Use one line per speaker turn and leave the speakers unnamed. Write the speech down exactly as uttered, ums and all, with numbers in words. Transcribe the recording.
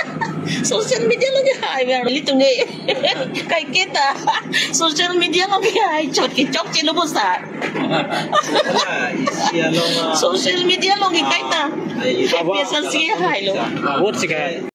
Social media lagi hai biar beli tuh nggak kayak kita social media lagi hai cot kicok cina besar social media lagi kayak ta biasa sih hai lo.